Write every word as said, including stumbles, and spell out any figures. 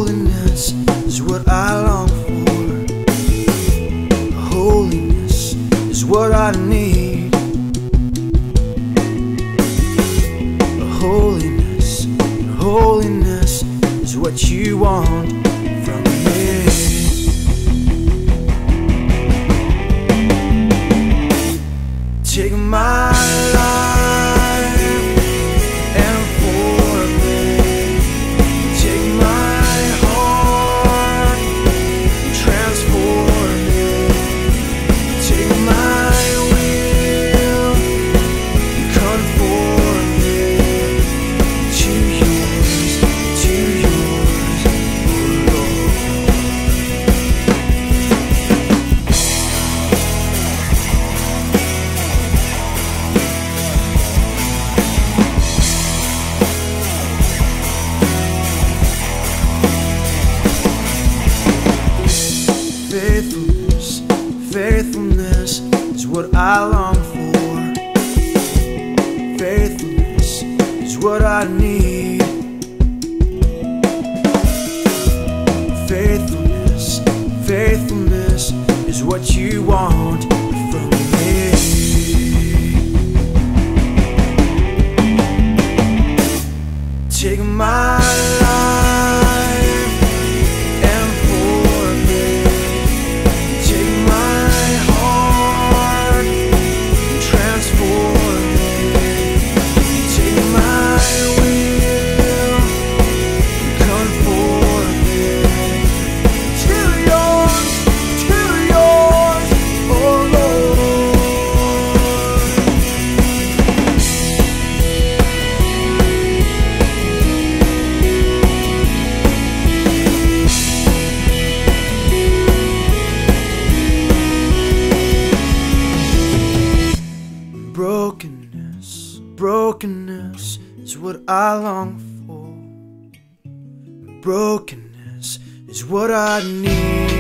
Holiness is what I long for. Holiness is what I need. Holiness, holiness is what you want from me. Take my life and form it. Take my heart, transform it. Take my will, conform it to yours, to yours, oh Lord. Faithfulness, faithfulness is what I long for. Faithfulness is what I need. Faithfulness, faithfulness is what you want from me. Take my life and form it. Take my heart, transform it. Take my will, conform it to yours, to yours, oh Lord. Brokenness, brokenness is what I long for. Brokenness is what I need.